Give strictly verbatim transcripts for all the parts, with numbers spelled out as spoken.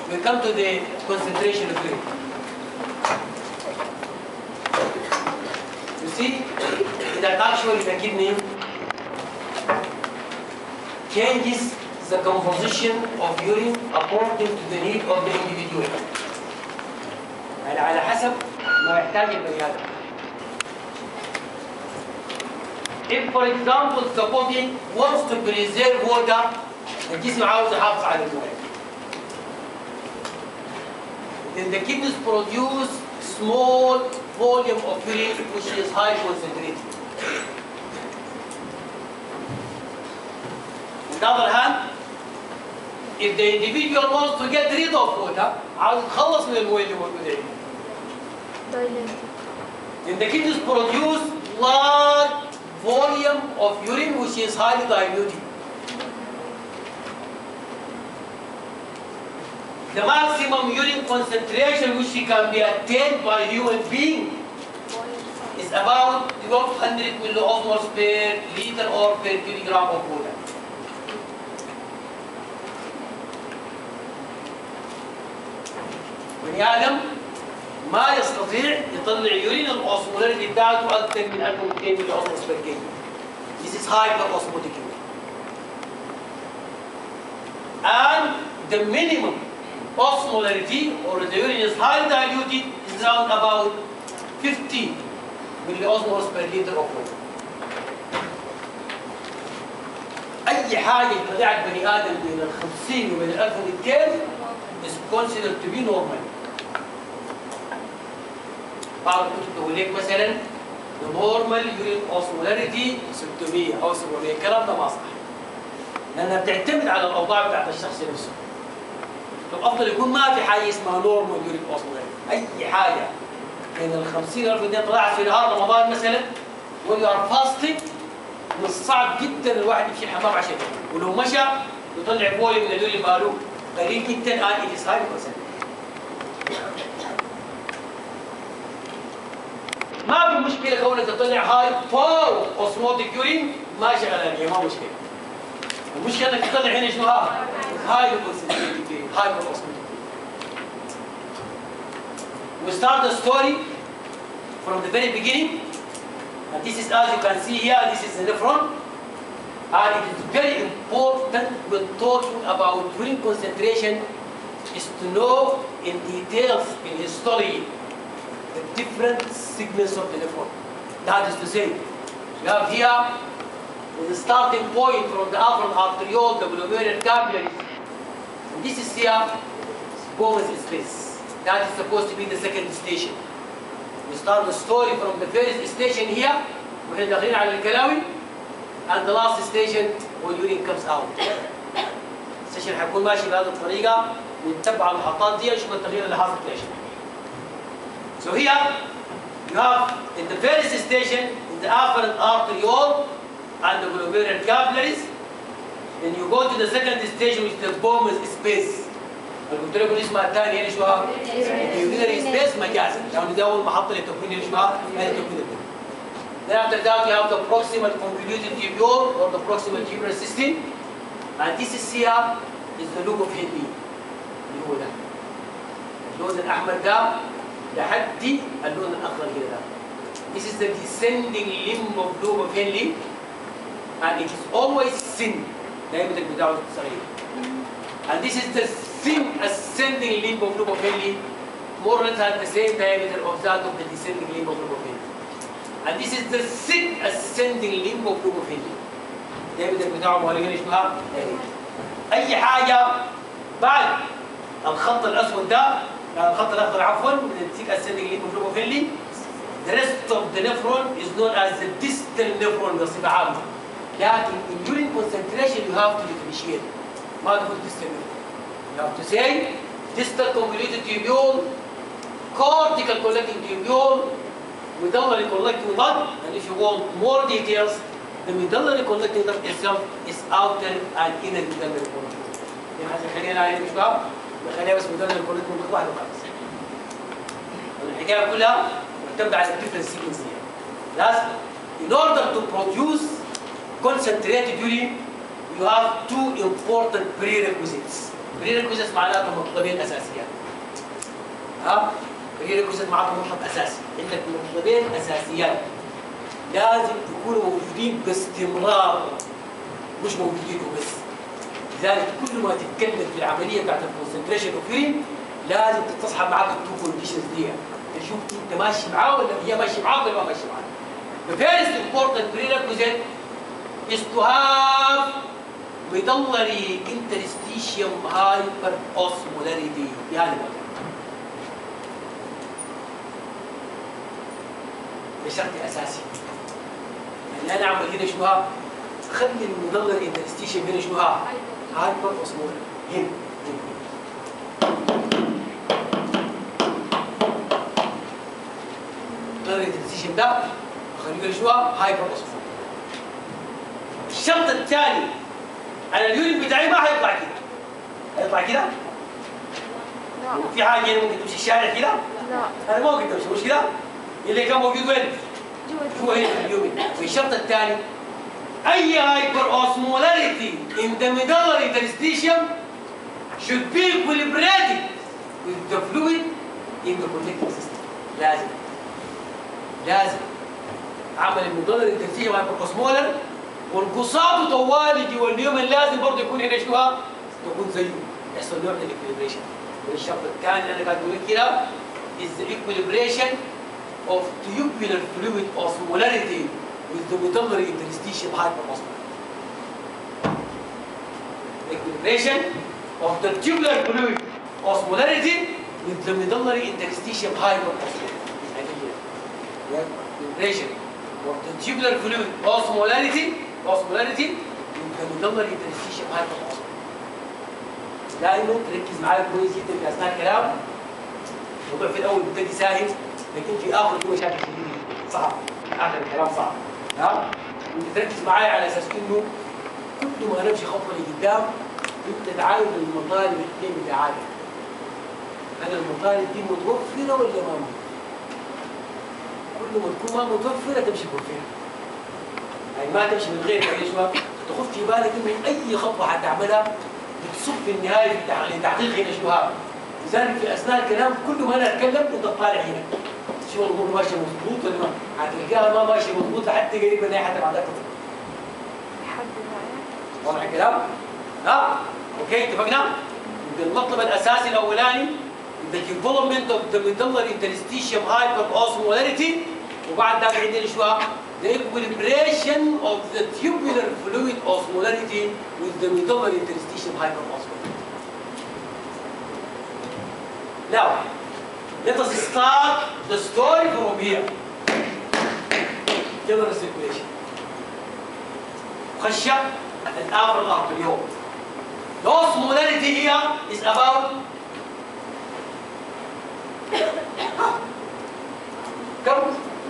we come to the concentration of urine. You see that actually the kidney changes the composition of urine according to the need of the individual. يعني على حسب ما يحتاج البني آدم. If for example the body wants to preserve water, الجسم عاوز يحافظ على المويه. Then the kidneys produce small volume of urine which is high concentrated. On the other hand, if the individual wants to get rid of water, عاوز يتخلص من المويه اللي موجوده عنده. Then the kidneys produce large volume of urine which is highly diluted. The maximum urine concentration which can be attained by a human being is about twelve hundred milliosmoles per liter or per kilogram of water. بني آدم ما يستطيع يطلع يورين الأوسمولاريتي بتاعته أكثر من ألف ومئتين ملي أوسمولز بير كيجي. This is hyperosmotic urine. And the minimum osmolarity or the urine is highly diluted is around about fifty milliosmoles per liter of water. أي حاجة يطلعها بني آدم بين ال خمسين وبين ال ألف ومئتين is considered to be normal. بعض الكتب تقول لك مثلا the normal urine osmolarity ستمية أو سبعمية، الكلام ده ما صح. لأنها بتعتمد على الأوضاع بتاعت الشخص نفسه. الأفضل يكون ما في حاجة اسمها normal urine osmolarity، أي حاجة من ال خمسين ألف اللي طلعت في نهار رمضان مثلا when you are fasting من الصعب جدا الواحد يمشي الحمام عشان ولو مشى يطلع فولي من اليورين ماله قليل جدا and it is highly concentrated. ما في مشكلة كونك تطلع هاي باور اوسموتيك يورين ما شغلانية ما مشكلة. المشكلة انك تطلع هنا شنو ها؟ هاي كونسنتريتد هاي اوسموتيك. We start the story from the very beginning, and this is as you can see here. This is the nephron, and it is very important when talking about urine concentration is to know in details in histology the different segments of the nephron. That is to say, you have here the starting point from the afferent arteriole, the glomerular capillaries. And this is here Bowman's space. That is supposed to be the second station. We start the story from the first station here, وإحنا داخلين على الكلاوي, and the last station when urine comes out. السيشن حيكون ماشي بهذه الطريقة ونتبع المحطات دي نشوف التغيير اللي حاصل في العشرة. So here you have in the first station in the afferent arteriole and the glomerular capillaries. Then you go to the second station which is the Bowman's space. قلت لكم اسمها الثاني هنا شو ها؟ urinary space مجازا، يعني دي أول محطة للتكوين هنا شو ها؟ هي التكوين الدم. Then after that you have the proximal convoluted tubule or the proximal tubular system, and this is here is the loop of Henle اللي هو ده. اللون الأحمر ده لحد اللون الأخضر كده ده. This is the descending limb of loop of Henle, and it is always thin. دايما بتاعه صغير. And this is the thin ascending limb of loop of Henle, more or less at the same diameter of that of the descending limb of loop of Henle. And this is the thick ascending limb of loop of Henle. diameter بتاعه مورينا ايش بقى؟ أي حاجة بعد الخط الأسود ده، الخط الأخضر عفوا، the thick ascending limb of loop of Henle, the rest of the nephron is known as the distal nephron بصفة عامة. لكن in urine concentration you have to differentiate. ما تقول distal nephron. You have to say distal convoluted tubule, cortical collecting tubule, medullary collecting duct, and if you want more details, the medullary collecting duct itself is outer and inner medullary collecting duct. يعني خلينا عليه مش بقى، خلينا بس medullary collecting duct واحد وخلاص. الحكاية كلها معتمدة على different sequence here. لازم in order to produce concentrated urine, you have two important prerequisites. بريركوزيت معناته مطلبين اساسيات. ها؟ بريركوزيت معناته مطلب اساسي، عندك مطلبين اساسيات لازم يكونوا موجودين باستمرار، مش موجودين وبس. لذلك كل ما تتكلم في العمليه بتاعت الكونسنتريشن اوف لازم تستصحب معاك التو كونديشنز دي، تشوف انت ماشي معاه ولا هي ماشي معاه ولا ما ماشي معاه. The first important prerequisite is to have medullary interstitium hyperosmolarity. يعني ده شرط اساسي. يعني انا اعمل هنا شنو؟ خلي الميدلري انترستيشيوم هنا شنو؟ هايبر اوسمولاري. هنا الانترستيشن ده خلينا شو هايبر اوسمولاري. الشرط الثاني انا اليورين بتاعي ما هيطلع كده. هيطلع كده؟ لا. في حاجه هنا ممكن تمشي الشارع كده؟ لا. انا ما ممكن تمشي، مش كده؟ اللي كان موجود وين؟ جوا هنا في اليورين. والشرط الثاني اي هايبر اوسمولاريتي in the medullary interstitium should be equilibrated with the fluid in the connecting system. لازم لازم عمل الميدلري انترستيشيوم هايبر اوسمولر وانقصاده طوالي جوا اليوم لازم برضه يكون هنا شنو؟ يكون زيه، يحصل نوع من الاكويليبريشن. والشرط الثاني انا قاعد بقول كده is the equilibration of tubular fluid osmolarity with the medullary interstitium hyperosmolarity. Equilibration of the tubular fluid osmolarity with the medullary interstitium hyperosmolarity. Equilibration of the tubular fluid osmolarity osmolarity with the medullary interstitium hyperosmolarity. دائما تركز معايا كويس جدا في اثناء الكلام. الموضوع في الاول بيبتدي سهل لكن في اخر في مشاكل كثيره صعب. اخر الكلام صعب. ها؟ انت تركز معايا على اساس انه كل ما نمشي خطوه لقدام انت تعاين المطالب الاثنين بتاعتك. هل المطالب دي متوفره ولا ما متوفره؟ كل ما تكون ما متوفره تمشي بوفرها. يعني ما تمشي من غير اي شباب تخف في بالك انه اي خطوه حتعملها بتصب في النهايه لتحقيق هنا شنو هذا. لذلك في اثناء الكلام كل ما انا اتكلم انت تطالع هنا. شو الامور ماشيه مضبوط ولا ما؟ هتلقاها ما ماشيه مضبوط لحد قريب من النهايه حتى بعد ذاك. واضح الكلام؟ ها؟ اوكي اتفقنا؟ المطلب الاساسي الاولاني the development of the medullary interstitium hyperosmolarity وبعد ذاك عندنا شو؟ the equilibration of the tubular fluid osmolarity with the medullary interstitium hyperosmolarity. Now, let us start the story from here. General circulation. خش الآخر الأرض اليوم. The osmolarity here is about كم؟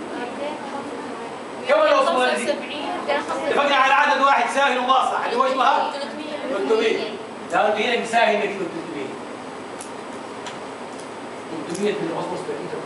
كم الأوسمولاريتي؟ اتفقنا على عدد واحد ساهل وواضح اللي هو اسمها ثلاثمية. لو انت هنا مساهل هنا كده ثلاثمية. ثلاثمية من الأوسموس بيرميتر.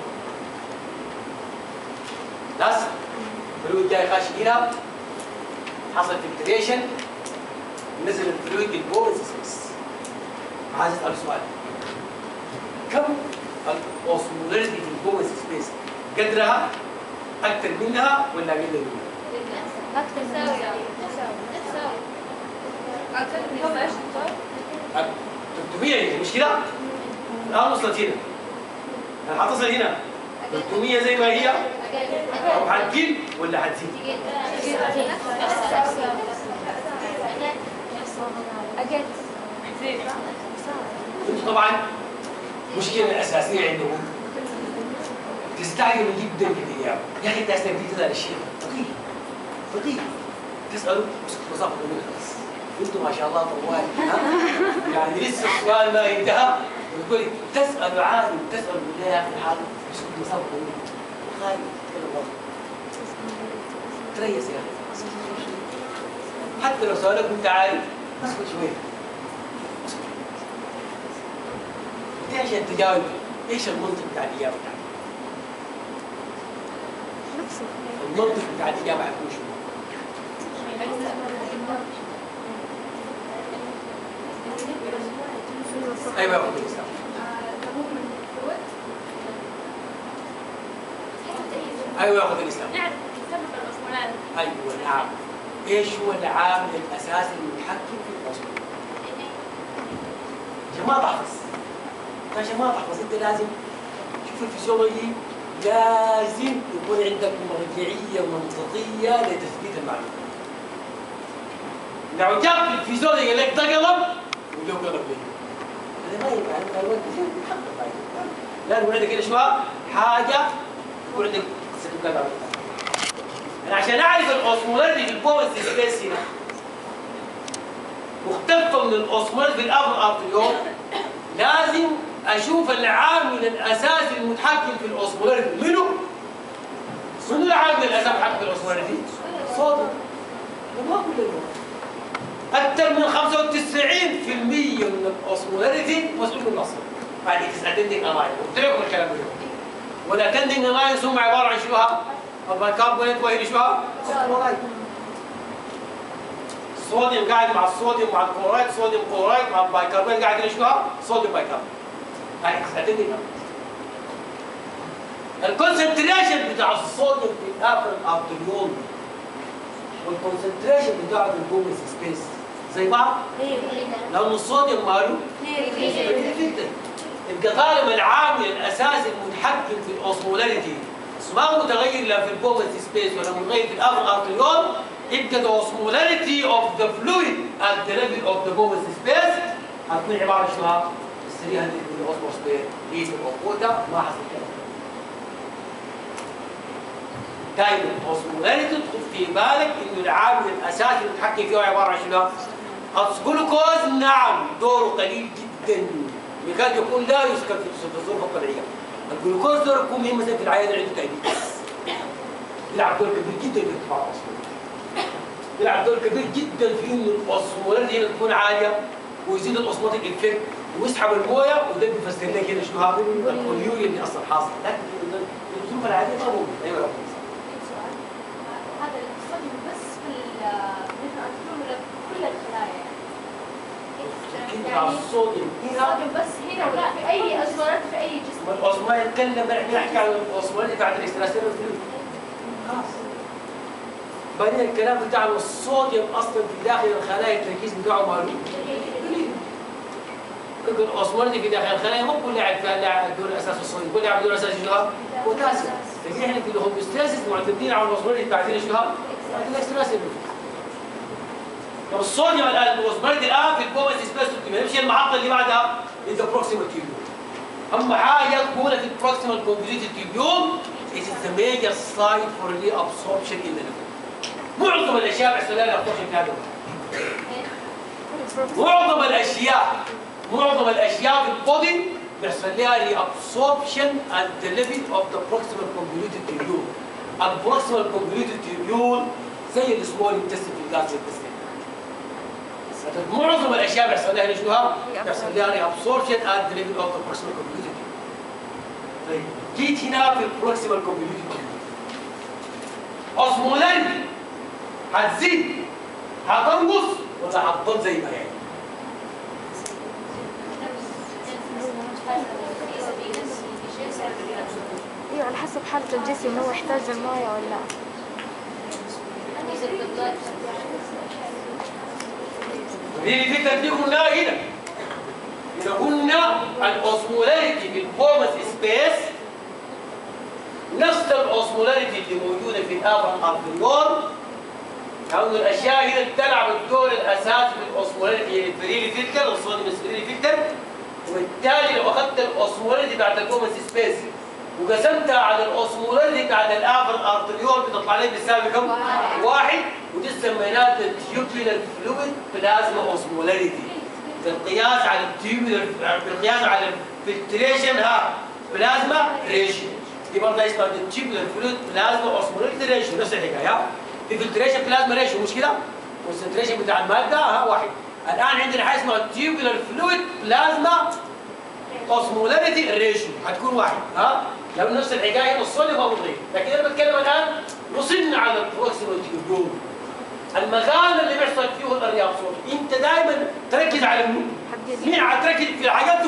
خلاص؟ الفلويد جاي خاشي هنا حصل فلتريشن نزل الفلويد للبورز سبيس. عايز اسال سؤال. كم الاوسمولاريتي في البورز سبيس؟ قدرها اكثر منها ولا اقل منها؟ اكثر تساوي تساوي اكثر من ايش؟ ثلاثمية مش كده؟ الان وصلت هنا. انا حتصل هنا ثلاثمية زي ما هي او حتقل ولا حتزيد؟ أجل. انتوا طبعا المشكله الاساسيه عندهم تستعجلوا جدا في الاجابه. يا اخي انت اسئله دي تسال الشيخ فقيه فقيه تسالوا بصفه من خلاص. انتوا ما شاء الله طوال ها يعني لسه السؤال ما انتهى بتقول تسالوا عالم تسالوا بالله يا اخي الحال اسكت مسافه طويله خالي تتكلم واضح تريس يا اخي حتى لو سؤالك وانت عارف اسكت شويه اسكت. انت عشان تجاوب ايش المنطق بتاع الاجابه بتاعتك؟ المنطق بتاع الاجابه حيكون شنو؟ ايوه يا اخوي الاسلام. ايوه يا اخوي الاسلام. نعرف نسبب الأصولات. ايوه نعم. ايش هو العامل الاساسي المتحكم في الاصول؟ عشان ما تحفظ. عشان ما تحفظ انت لازم تشوف الفسيولوجي، لازم يكون عندك مرجعيه منطقيه لتثبيت المعلومه. لو جاب الفسيولوجي قال لك ده قلم ولو قلم ليه؟ هذا ما ينفع، المعلومات كثير بتحقق بعد. لا نقول عندك كده شو حاجه يكون عندك سيرتيفيكات. أنا عشان أعرف الأوسمولاريتي في البوينت سبيس هنا مختلفة من الأوسمولاريتي في الأفر أرتريول، لازم أشوف العامل الأساسي المتحكم في الأوسمولاريتي منو؟ منو العامل الأساسي المتحكم في الأوسمولاريتي؟ صوته. ما أقول له أكثر من خمسة وتسعين بالمئة من الأوسمولاريتي مسؤول من الأصل. بعد إكس أتندنج ألاين، قلت لكم الكلام ده. والأتندنج ألاين هم عبارة عن شنو؟ البيكربونات وهي شو؟ الصوديوم قاعد مع الصوديوم مع الكلورايد، صوديوم كلورايد مع البيكربونات قاعد شو؟ صوديوم بيكربونات. هاي اكستندنج. الكونسنتريشن بتاع الصوديوم في الاخر الارتريول والكونسنتريشن بتاع البومنس سبيس زي بعض؟ لأن الصوديوم ماله؟ جدا. يبقى طالما العامل الاساسي المتحكم في الاوسمولاريتي ما متغير لا في البومنس سبيس ولا متغير في الافر ارتريول، يبقى the osmolarity of the fluid at the level of the bowel space هتكون عباره عن شنو؟ ثلاثمئة من الاتموسفير لتر اوف ووتر. ما حصل كده. دائما الاوسمولاريتي تخط في بالك انه العامل الاساسي المتحكم فيه عباره عن شنو؟ الجلوكوز نعم دوره قليل جدا، يكاد يكون لا يذكر في الظروف الطبيعيه. الجلوكوز دوره يكون مهم مثلا في العيان اللي عنده تايبيتس، يلعب دور كبير جدا في ارتفاع الاوسمولاريتي. يلعب دور كبير جدا في انه الاوسمولاريتي هنا تكون عاليه ويزيد الاوسموتيك افكت ويسحب المويه وده بيفسر لنا كده شنو هذا الكوليوريا اللي اصلا حاصل، لكن في الظروف العاديه ما موجود. ايوه يا هذا الصوديوم بس في ولا كل الخلايا؟ يعني الصوديوم الصوديوم بس هنا ولا في اي اوسمولاريتي في اي جسم؟ الاوسمولاريتي نتكلم احنا نحكي عن الاوسمولاريتي بعد الاكستراسيلولر فلويد. خلاص. بعدين الكلام بتاع الصوديوم اصلا في داخل الخلايا التركيز بتاعه معلوم. الاوسمولاريتي في داخل الخلايا مو كل لاعب فيها لاعب دور اساس الصوديوم، كل لاعب دور اساس شنو؟ بوتاسيوم. لكن احنا في الهوميوستاسيس معتمدين على الاوسمولاريتي بتاعتنا شنو؟ الاكستراسيلولر. طب الصوديوم الان الاوسمولاريتي الان في البوينت سبيس نمشي المحطه اللي بعدها انت بروكسيمال تيوبيول. اهم حاجه تكون في البروكسيمال كونفوليوتد تيوبيول it is the major site for reabsorption in the liver. معظم الاشياء بيحصل لها ريابسوربشن في هذا معظم الاشياء معظم الاشياء في البودي بيحصل لها ريابسوربشن at the level of the proximal convoluted tubule. البروكسيمال convoluted tubule زي السمول انتستين في الجاستريك انتستين. معظم الاشياء بيحصل لها شنو؟ بيحصل لها ريابسوربشن at the level of the proximal convoluted tubule. طيب جيت هنا في البروكسيمال convoluted tubule. اوسمولاريتي هتزيد هتنقص ولا هتضل زي ما هي؟ ايوه على حسب حالة الجسم هو يحتاج المايه ولا لا. دي الفكرة دي قلناها هنا. إذا قلنا الأوسمولاريتي في البومس سبيس نفس الأوسمولاريتي اللي موجودة في الآفر أرتريول، لأن الأشياء هنا بتلعب الدور الأساسي في الأوسمولاريتي الفريلي فلتر الصوديوم الفريلي فلتر، وبالتالي لو أخذت الأوسمولاريتي بتاعت البومس سبيس وقسمتها على الأوسمولاريتي بتاعت الآفر أرتريول بتطلع لك بالسالب كم؟ واحد، ودي سميناها التيوبولار فلويد بلازما أوسمولاريتي. بالقياس على التيوبولار بالقياس على الفلتريشن ها بلازما ريشيو. دي برضه اسمها التيوبولار فلويد بلازما أوسمولاريتي ريشيو، نفس الحكاية. في فلتريشن بلازما ريشيو مش كده؟ كونسنتريشن بتاع المادة ها واحد. الآن عندنا حاجة اسمها التيوبولار فلويد بلازما اوسمولاريتي ريشيو هتكون واحد ها؟ لو نفس الحكايه الصوديوم ما متغير، لكن انا بتكلم الان وصلنا على البروكسيمال تيوبول. المكان اللي بيحصل فيه الريابسوربشن انت دائما تركز على مين؟ مين هتركز في الحاجات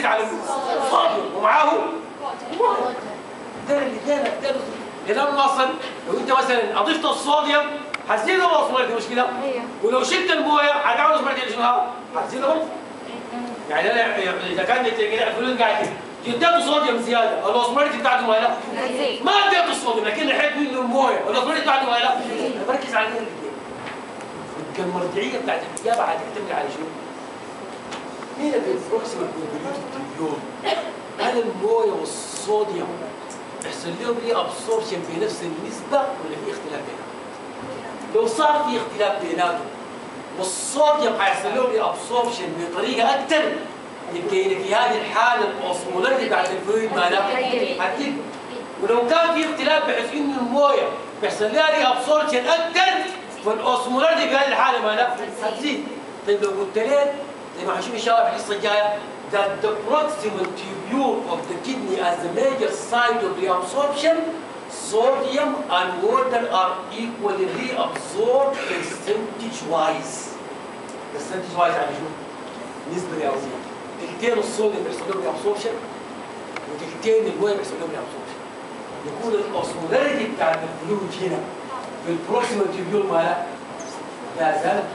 مركز على الصوديوم ومعاه مويه. ده اللي ده ده لما اصلا لو انت مثلا اضفت الصوديوم هتزيد الاوسمولاريتي مش كده؟ ايوه. ولو شلت المويه هتعمل الاوسمولاريتي شنو؟ هتزيد برضه. يعني انا اذا كان الفلويد قاعد كده اديته صوديوم زياده الاوسمولاريتي بتاعته ولا لا؟ هتزيد. ما اديته الصوديوم لكن لحقت منه المويه الاوسمولاريتي بتاعته ولا لا؟ انا بركز على الاثنين. يبقى المرجعيه بتاعت الاجابه هتعتمد على شنو؟ هنا في البروكسيمال كونفوليوتد هل المويه والصوديوم يحصل لهم ليه ابسوربشن بنفس النسبه ولا في اختلاف بينهم؟ لو صار في اختلاف بيناتهم والصوديوم هيحصل لهم ليه ابسوربشن بطريقه اكثر يبقى في هذه الحاله الاوسمولاريتي بتاعت الفلويد مالها هتقل. ولو كان في اختلاف بحيث انه المويه بيحصل لها ليه ابسوربشن اكثر فالاوسمولاريتي في هذه الحاله مالها هتزيد. طيب لو قلت لك زي ما هنشوف ان شاء الله في الحصه الجايه that the proximal tubule of the kidney as the major site of reabsorption, sodium and water are equally reabsorbed percentage-wise. percentage-wise يعني شو؟ نسبة رياضية. تلتين الصوديوم بيحصل لهم reabsorption وتلتين المويه بيحصل لهم reabsorption. يكون الاوسمولاريتي بتاعت الفلويد هنا في البروكسيمال تيوبيول مالها لا زالت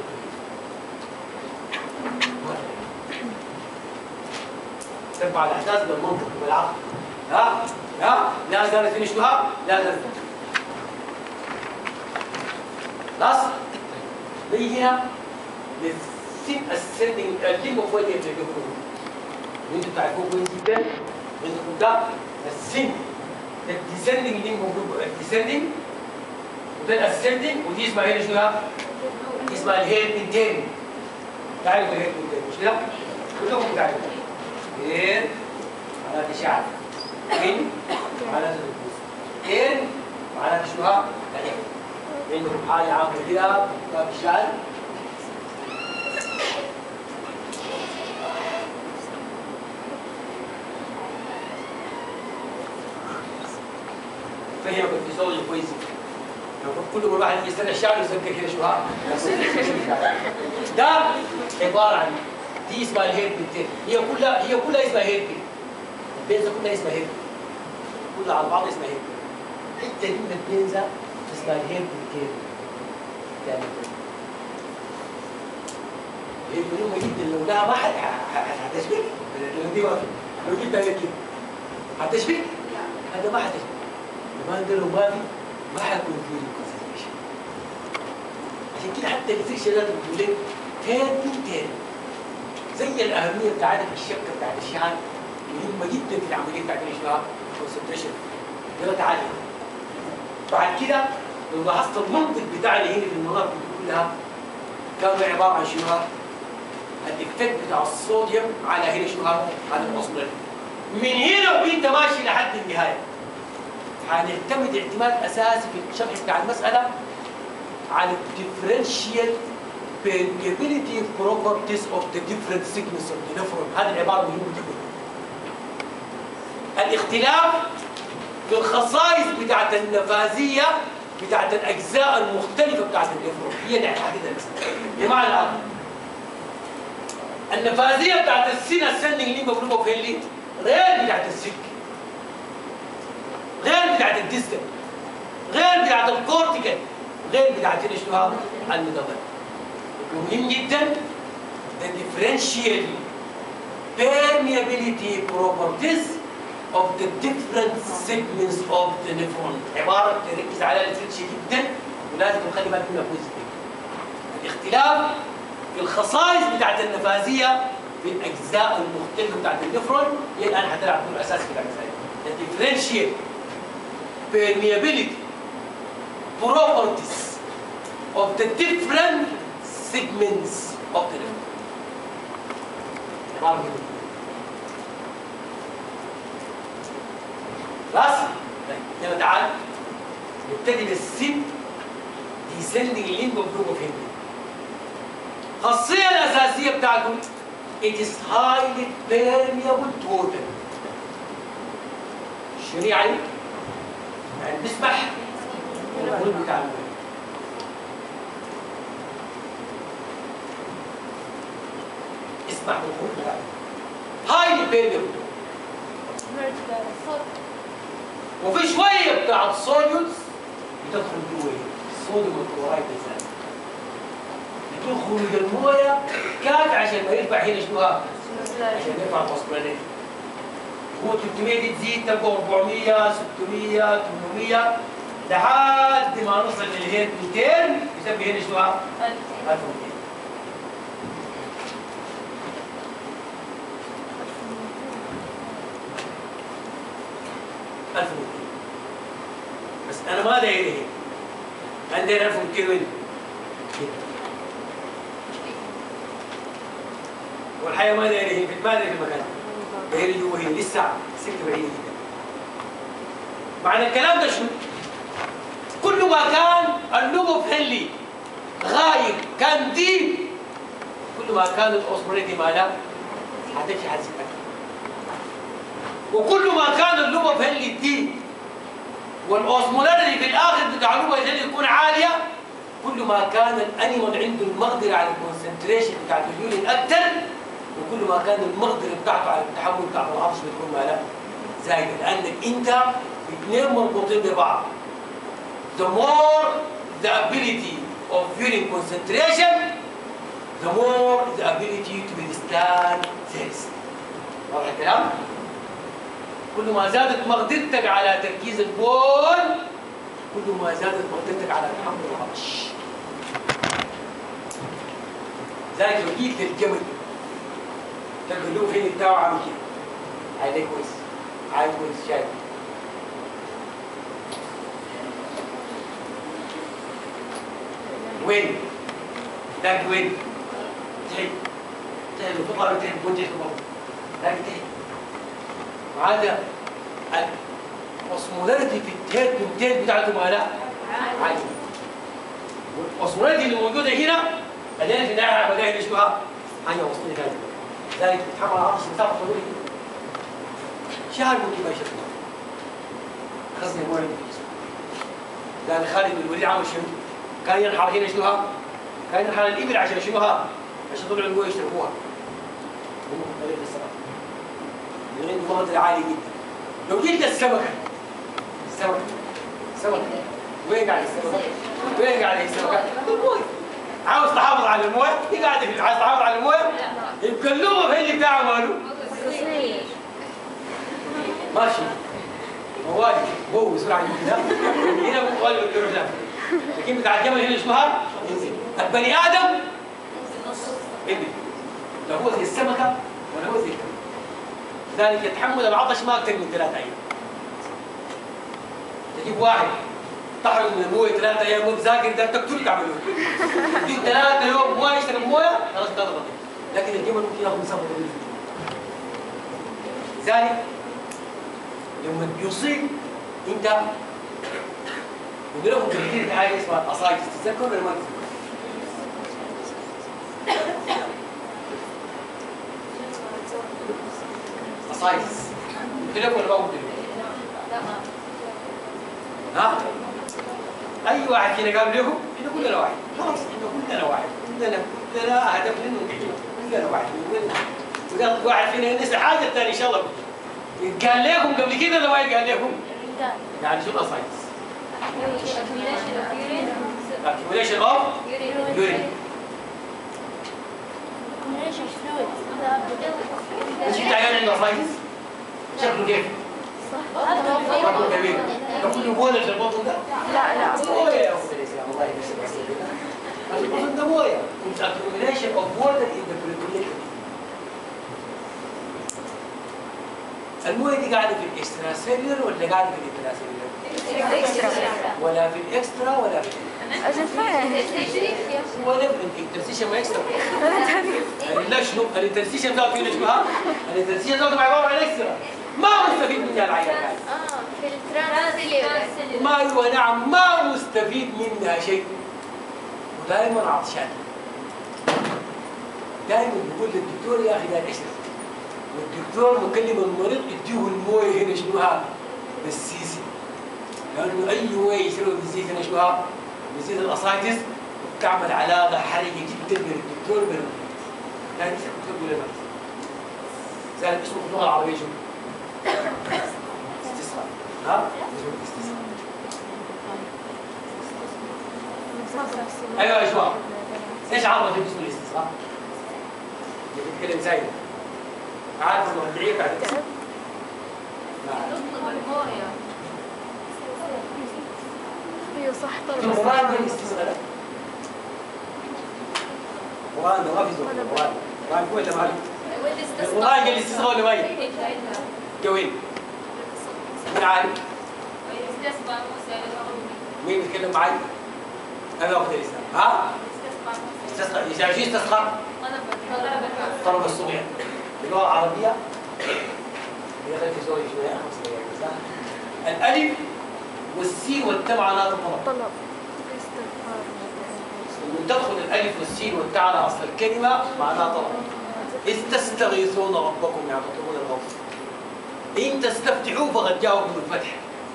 ترفع الاحداث بالمنطق بالعقل. ها ها لا زالت في اشتهاء لا زالت. خلاص نيجي هنا للسين السندنج الليمبو فويد اللي بيقولوا انتوا تعرفوه كويس جدا عندكم ده السن الديسندنج ليمبو الديسندنج وده الاسندنج ودي اسمها هنا شنو؟ اسمها الهيد بنتين. تعرفوا الهيد بنتين مش كده؟ كلكم تعرفوا إن معناته شعر إن معناته النفوس إن معناته شنو ها؟ عندكم حاجة عامة كده كتاب الشعر فهمك في صوت كويس كل ما الواحد يستنى الشعر يذكر كده شو ها؟ ده عبارة عن دي اسمها الهيد بنتين هي كلها هي كلها اسمها هيد بنت البنزة كلها اسمها هيد كلها على بعض اسمها هيد حتة دي من البنزة اسمها الهيد بنتين يعني هي مهمة جدا لو لها ما حد هتشبك لو دي لو جبتها هيك هتشبك هذا ما هتشبك كمان ده لو ما في ما حيكون فيه الكونسنتريشن عشان كده حتى الفيكشن ده بتقول لك هيد بنتين زي الاهميه بتاعتها في الشبكه بتاعت الشعر مهمه جدا في العمليه بتاعت الاشباع كونسنتريشن درجه عاليه. بعد كده لو لاحظت المنطق بتاعنا هنا في المناطق دي كلها كان عباره عن شنو؟ الاكتاف بتاع الصوديوم على هنا شنو؟ على الاوسمولاريتي. من هنا وانت ماشي لحد النهايه هنعتمد اعتماد اساسي في الشرح بتاع المساله على الديفرنشيال permeability properties of the different segments of the nephron. هذه العبارة مهمة جدا. الاختلاف في الخصائص بتاعت النفاذية بتاعت الأجزاء المختلفة بتاعت النفرون هي اللي هتحددها. بمعنى النفاذية بتاعت السنة السنة اللي مضروبة في اللي غير بتاعت السك غير بتاعت الديستال غير بتاعت الكورتيكال غير بتاعت الاشتهار النظام. مهم جدا the differential permeability properties of the different segments of the nephron. عبارة تركز على الفرنشي جدا ولازم نخلي بالك منها كويس جدا. الاختلاف في الخصائص بتاعت النفاذية في الأجزاء المختلفة بتاعت النفرون هي الآن هتلعب دور أساسي في الأجزاء. the differential permeability properties of the different segments of the nephron. عبارة جدا. خلاص؟ طيب يلا تعال نبتدي بالسن descending limb of group of Henry. الخاصية الأساسية بتاعته it is highly permeable to water. شنو يعني؟ يعني بيسمح بالخروج بتاع الماء. يسمح بالخروج بتاع الماء. هايلي بيرميبل. وفي شويه بتاع الصوديوم بتدخل جوه الصوديوم والكلورايد بالذات. لكن خروج المويه كاد عشان ما يرفع هنا شنو؟ عشان يرفع الفوسفوريليشن. هو ثلاثمية دي تزيد تبقى أربعمية ستمية ثمانمية لحد ما نوصل للهيد مئتين يسمي هنا شنو؟ ألف ومئتين. ألف ومئتين. بس أنا ما داير هنا. أنا داير ألف ومئتين وين؟ والحياة ما داير هنا، ما داير في المكان. داير جوا هنا لسه سكة بعيدة جدا. معنى الكلام ده شنو؟ كل ما كان اللغة فريندلي غايب كان ديب، كل ما كان الأوسمولاريتي مالها حتمشي حتزيد أكثر. وكل ما كان اللغة فريندلي ديب والأوسمولاريتي في الآخر بتاع اللغة فريندلي تكون عالية، كل ما كان الأنيمال عنده المقدرة على الكونسنتريشن بتاعت اليورين أكثر، وكل ما كان المقدرة بتاعته على التحمل بتاع العطش بتكون مالها زايدة، لأنك أنت اثنين مربوطين ببعض. The more the ability of urine concentration, the more the ability to withstand thirst. واضح الكلام؟ كل ما زادت مقدرتك على تركيز البول، كل ما زادت مقدرتك على تحمل العطش. زي لو جيت للجمل تلقى له فين بتاعه عامل كده. عايز كويس، عايز كويس شايف. وين؟ ده وين؟ تحت. تحت وتطلع من تحت وانت تطلع. ده تحت. وهذا الأوسمولاريتي في التهت من التهت بتاعته مالها عالية. والأوسمولاريتي اللي موجودة هنا بعدين في النهاية بدأنا نشوفها حاجة وصلنا ثانية. ذلك بتحمل عطش مسافة طويلة. شهر ممكن ما يشوفها. خزن المويه في الجسم. لأن خالد بن الوليد عمل شنو؟ كان ينحر هنا شنوها؟ كان ينحر الإبل عشان شنوها؟ عشان طلعوا المويه يشربوها. من طريق السمك. اللي عنده مقدرة عالية جدا. لو جيت للسمكة السمكة السمكة وين قاعد السمكة؟ وين قاعد السمكة؟ المويه. عاوز تحافظ على المويه؟ هي قاعدة في عايز تحافظ على المويه؟ يبقى اللغة في اللي بتاعه ماله؟ ماشي. موالي هو بسرعة كده هنا موالي بالكيلو ده. لكن بتاع الجمل هنا شنوها؟ ينزل. البني آدم ينزل. لا هو زي السمكة ولا هو زي الكلب. لذلك يتحمل العطش ما أكثر من ثلاثة أيام. تجيب واحد تحرم من المويه ثلاثة أيام وتذاكر ده تقتل تعمله. تجيب ثلاثة يوم ما يشرب مويه خلاص ده غلط. لكن الجمل ممكن ياخذ مسافة طويلة. لذلك لما بيصيب انت بيقول لكم كثير حاجه اسمها الاسايتس، تتذكروا ولا ما تتذكروا؟ اسايتس قلت لكم ولا ما قلت لكم؟ ها؟ اي واحد فينا قال لكم؟ احنا كلنا واحد، خلاص احنا كلنا واحد، كلنا كلنا هدف منه كلنا واحد، وقال واحد فينا ينسى حاجه الثانيه ان شاء الله. قال لكم قبل كده ولا ما قال لكم؟ يعني شو الاسايتس؟ accumulation of urine. مش انت عيان عنده اسايتس؟ شكله كيف؟ شكله كبير. ده كله مويه في البطن ده؟ لا لا مويه يا اخوي الاسلام الله يسلمك. البطن ده مويه. It's accumulation of water in the peritoneum. المويه دي قاعده في الاكسترا سيلولر ولا قاعده في الانترا سيلولر؟ اكسترا ولا في الاكسترا ولا في اجل ولا في الانترسيشن ما اكسترا. لا شنو؟ الانترسيشن ده فيه شنو ها؟ الانترسيشن ده عباره عن اكسترا. ما مستفيد منها العيان هذا. اه في الترانسلير. ما ايوه نعم ما مستفيد منها شيء. ودائما عطشان. دائما بيقول للدكتور يا اخي ده اكسترا. والدكتور مكلم المريض يديه المويه هنا شنوها؟ بالسيسي. لانه اي مويه يشربها بالسيسي هنا شنوها؟ بالسيسي الاسايتس بتعمل علاقه حرجه جدا بين الدكتور وبين المريض. لا يمكن تقول لنا. زي اسمه في اللغه العربيه شو؟ استصغار. ها؟ استصغار. ايوه يا شباب. ايش عرفت اسم الاستصغار؟ اللي بيتكلم زي عارف انه الدعية بعد الاسم؟ ايوه صح طلب القرآن ده الاستثناء. القرآن ده ما في زول. القرآن القرآن هو اللي مالك. القرآن قال الاستثناء ولا وين؟ جوين. مين عارف؟ مين بيتكلم معي؟ أنا أخذ الإسلام. ها؟ استسقى. إيش شو استسقى؟ طلب الصغير. باللغة العربية هي غير في زوجي شوية خمس دقائق. الألف والسين والتاء معناها طلب. طلب استغفار. وتدخل الالف والسين والتاء على اصل الكلمه معناها طلب. اذ تستغيثون ربكم يعني تطلبون الغوث. ان تستفتحوا فقد جاءكم الفتح.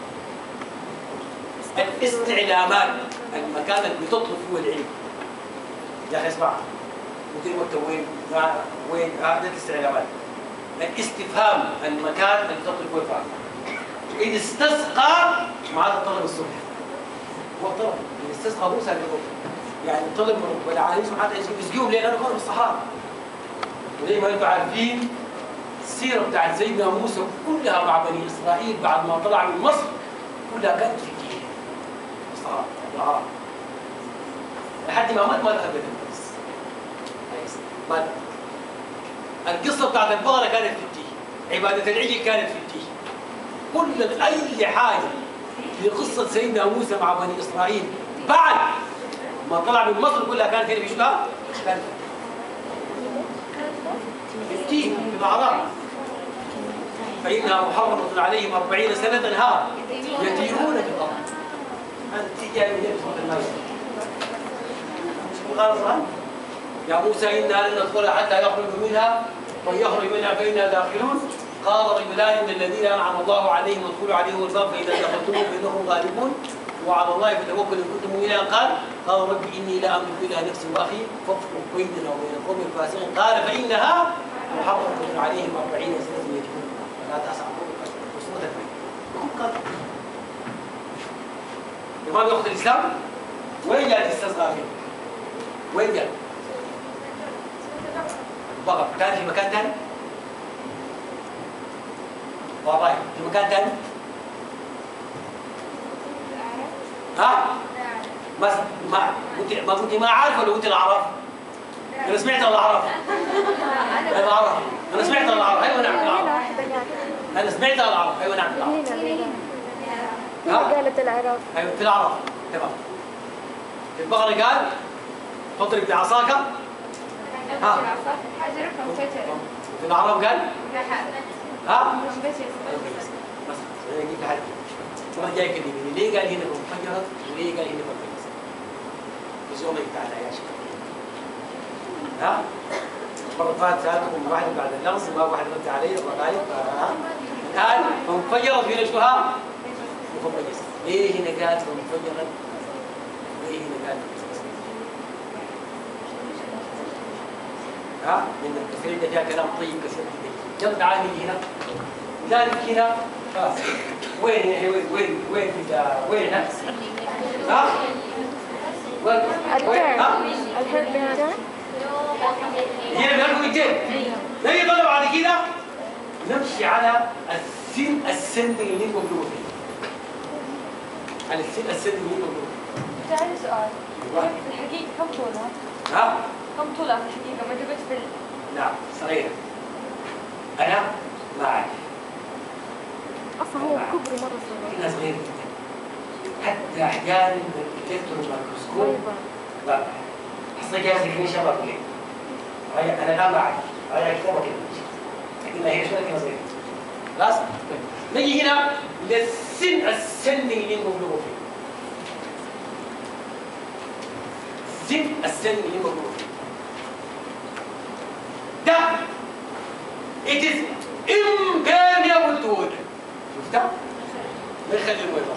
الاستعلامات المكان اللي بتطلب فيه العلم. يا اخي اسمع مدير مكتب وين؟ وين؟ هذه الاستعلامات. الاستفهام المكان اللي تطلب فيه الفهم. إذ استسقى معناها طلب الصبح. هو طلب، الاستسقى هو سابق يعني طلب من رب العالمين سبحانه وتعالى يسقيهم ليه؟ لأنه كانوا في الصحراء. وزي ما أنتم عارفين السيرة بتاعت سيدنا موسى كلها مع بني إسرائيل بعد ما طلع من مصر كلها كانت في الدين. في الصحراء، في العراق. لحد ما مات ما ذهب إلى المقدس. مات. القصة بتاعت البقرة كانت في الدين. عبادة العجل كانت في الدين. كل أي حاجة في قصة سيدنا موسى مع بني إسرائيل بعد ما طلع من مصر كلها كانت هنا في شو؟ كانت في التين في الأعراف. فإنها محرمة عليهم أربعين سنة ها يتيهون في الأرض. هذا التي جاي من سورة الناس. قال يا موسى إنا لن ندخلها حتى يخرجوا منها ويخرج منها فإنا داخلون. قال رجلان من الذين أنعم الله عليهم ادخلوا عليهم الباب فإذا دخلتموه فإنهم غالبون وعلى الله فتوكلوا إن كنتم مؤمنين. قال قال رب إني لا أملك إلا نفسي وأخي فافرق بيننا وبين القوم الفاسقين. قال فإنها محرمة عليهم أربعين سنة يتيهون لا تأسع وسورة الفيل. الإمام يأخذ الإسلام وين جاء الاستسقاء منه؟ وين جاء؟ بقى كان في مكان ثاني؟ والله في مكان ثاني؟ ها؟ بس ما كنت ما كنت ما عارف ولا كنت الأعراف؟ أنا سمعت الأعراف. أنا الأعراف. أنا سمعت الأعراف. أيوة نعم الأعراف. أنا سمعت الأعراف. أيوة نعم الأعراف. ها؟ قالت الأعراف. أيوة في الأعراف. تمام. في البقرة قال اضرب بعصاك. ها؟ في الأعراف قال؟ ها؟ بس أنا أجيب لحد. المرة الجاية كلمني ليه قال هنا منفجرة وليه قال هنا منفجرة؟ الزوم بتاعنا يا شباب. ها؟ المرة اللي فاتت سألتكم واحد بعد اللغز ما واحد رد علي الله غالب ها؟ الآن منفجرة في نشوها مفجرة. ليه هنا قال منفجرة؟ ليه هنا قال ها؟ من الكثير ده فيها كلام طيب كثير جدا. يلا تعالي هنا. لذلك هنا خلاص وين وين وين وين وين ها؟ وين؟ وين؟ ها؟ الحرب بالتاء؟ هنا بيعرفوا الجن. نجي طلع بعد كده نمشي على السن السن اللي مبلوغ فيه. على السن السن اللي مبلوغ فيه. تعالي سؤال. في الحقيقة كم طولها؟ ها؟ كم طولها في الحقيقة؟ ما جبت في ال... نعم صغيرة. أنا ما أعرف. أصلا هو كبره مرة صغير. كنا صغير جدا. حتى أحيانا الإلكترون ميكروسكوب لا حصل جهاز يكون شباب لي. أنا لا ما أعرف. هذا كتابة كده. لكن هي شوية كده صغيرة. خلاص؟ نجي هنا للسن السن اللي مبلوغ فيه. سن السن اللي مبلوغ فيه. ده it is impermeable to water. شفتها؟ ما يخلي المويه